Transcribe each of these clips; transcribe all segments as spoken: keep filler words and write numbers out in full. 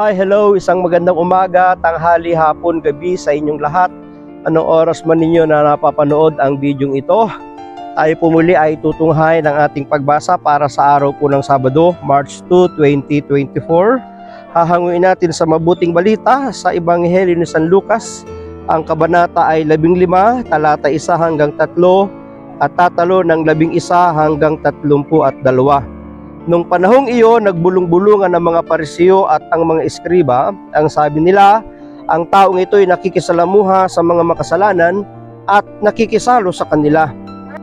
Hi, hello, isang magandang umaga, tanghali, hapon, gabi sa inyong lahat. Anong oras man ninyo na napapanood ang bidyong ito, tayo pumuli ay tutunghay ng ating pagbasa para sa araw po ng Sabado, March two, twenty twenty-four. Hahanguin natin sa mabuting balita sa Ebanghelyo ni San Lucas. Ang kabanata ay labing lima, talata isa hanggang tatlo, at tatalo ng labing isa hanggang tatlumpu at dalawa. Nung panahong iyon, nagbulong-bulungan ang mga Pariseo at ang mga eskriba. Ang sabi nila, ang taong ito ay nakikisalamuha sa mga makasalanan at nakikisalo sa kanila.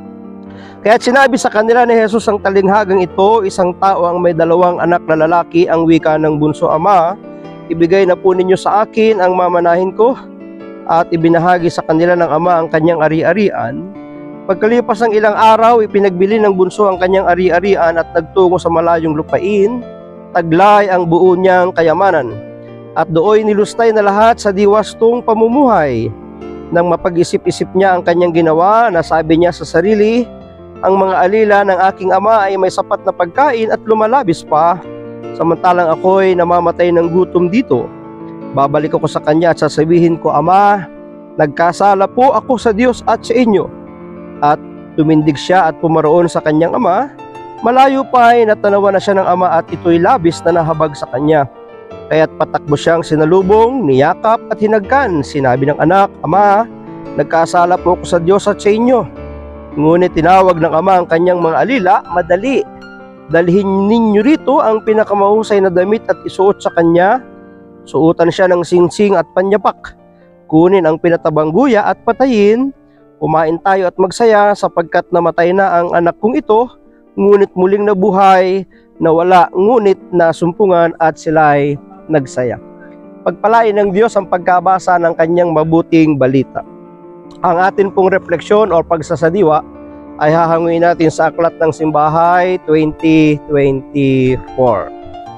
Kaya't sinabi sa kanila ni Jesus ang talinghagang ito, isang tao ang may dalawang anak na lalaki, ang wika ng bunso, Ama, ibigay na po ninyo sa akin ang mamanahin ko, at ibinahagi sa kanila ng ama ang kanyang ari-arian. Pagkalipas ng ilang araw, ipinagbili ng bunso ang kanyang ari-arian at nagtungo sa malayong lupain, taglay ang buo niyang kayamanan. At dooy nilustay na lahat sa diwastong pamumuhay. Nang mapag-isip-isip niya ang kanyang ginawa, nasabi niya sa sarili, ang mga alila ng aking ama ay may sapat na pagkain at lumalabis pa, samantalang ako'y namamatay ng gutom dito. Babalik ako sa kanya at sasabihin ko, Ama, nagkasala po ako sa Diyos at sa inyo. At tumindig siya at pumaroon sa kanyang ama. Malayo pa ay natanawan na siya ng ama at ito'y labis na nahabag sa kanya. Kaya't patakbo siyang sinalubong, niyakap at hinagkan. Sinabi ng anak, Ama, nagkasala po ako sa Diyos at sa inyo. Ngunit tinawag ng ama ang kanyang mga alila, madali. Dalhin ninyo rito ang pinakamahusay na damit at isuot sa kanya. Suotan siya ng singsing at panyapak. Kunin ang pinatabang guya at patayin. Kumain tayo at magsaya sapagkat namatay na ang anak kong ito, ngunit muling nabuhay, nawala ngunit nasumpungan at sila'y nagsaya. Pagpalain ng Diyos ang pagkabasa ng kanyang mabuting balita. Ang atin pong refleksyon o pagsasadiwa ay hahanguin natin sa Aklat ng Simbahay twenty twenty-four.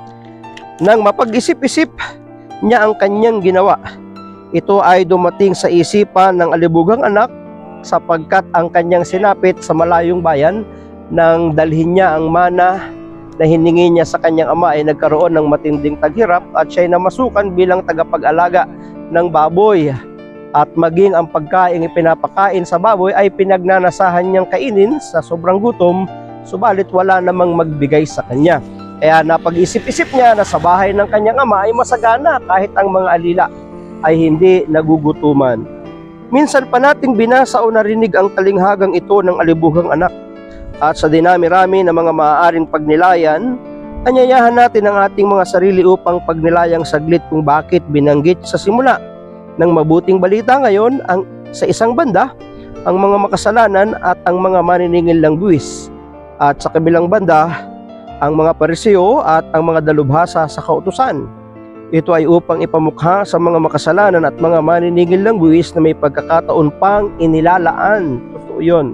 Nang mapag-isip-isip niya ang kanyang ginawa, ito ay dumating sa isipan ng alibugang anak, sapagkat ang kanyang sinapit sa malayong bayan nang dalhin niya ang mana na hiningi niya sa kanyang ama ay nagkaroon ng matinding taghirap at siya'y namasukan bilang tagapag-alaga ng baboy, at maging ang pagkain ipinapakain sa baboy ay pinagnanasahan niyang kainin sa sobrang gutom, subalit wala namang magbigay sa kanya. Kaya napag-isip-isip niya na sa bahay ng kanyang ama ay masagana kahit ang mga alila ay hindi nagugutuman. Minsan pa nating binasa o narinig ang talinghagang ito ng alibugang anak. At sa dinami-rami ng mga maaaring pagnilayan, anyayahan natin ang ating mga sarili upang pagnilayang saglit kung bakit binanggit sa simula ng mabuting balita ngayon ang sa isang banda, ang mga makasalanan at ang mga maniningil ng buwis. At sa kabilang banda, ang mga Pariseo at ang mga dalubhasa sa kautusan. Ito ay upang ipamukha sa mga makasalanan at mga maniningil ng buwis na may pagkakataon pang inilalaan. Totoo yun.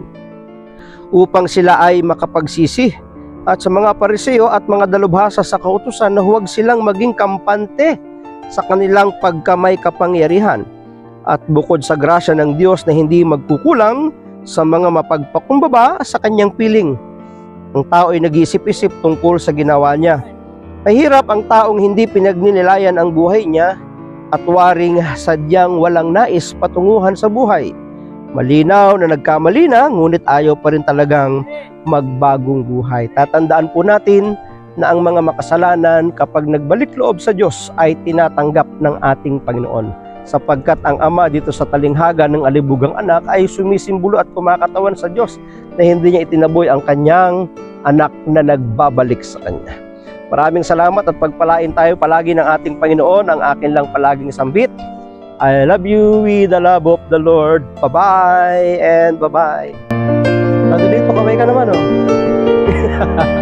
Upang sila ay makapagsisi. At sa mga Pariseo at mga dalubhasa sa kautusan na huwag silang maging kampante sa kanilang pagkamay kapangyarihan. At bukod sa grasya ng Diyos na hindi magkukulang sa mga mapagpakumbaba sa kanyang piling, ang tao ay nag-iisip-isip tungkol sa ginawa niya. Mahirap ang taong hindi pinagninilayan ang buhay niya at waring sadyang walang nais patunguhan sa buhay. Malinaw na nagkamali na, ngunit ayaw pa rin talagang magbagong buhay. Tatandaan po natin na ang mga makasalanan kapag nagbalik loob sa Diyos ay tinatanggap ng ating Panginoon. Sapagkat ang ama dito sa talinghaga ng alibugang anak ay sumisimbolo at kumakatawan sa Diyos na hindi niya itinaboy ang kanyang anak na nagbabalik sa kanya. Maraming salamat at pagpalain tayo palagi ng ating Panginoon. Ang akin lang palaging sambit, I love you with the love of the Lord. Bye-bye and bye-bye. Nandito, kamay ka naman, oh.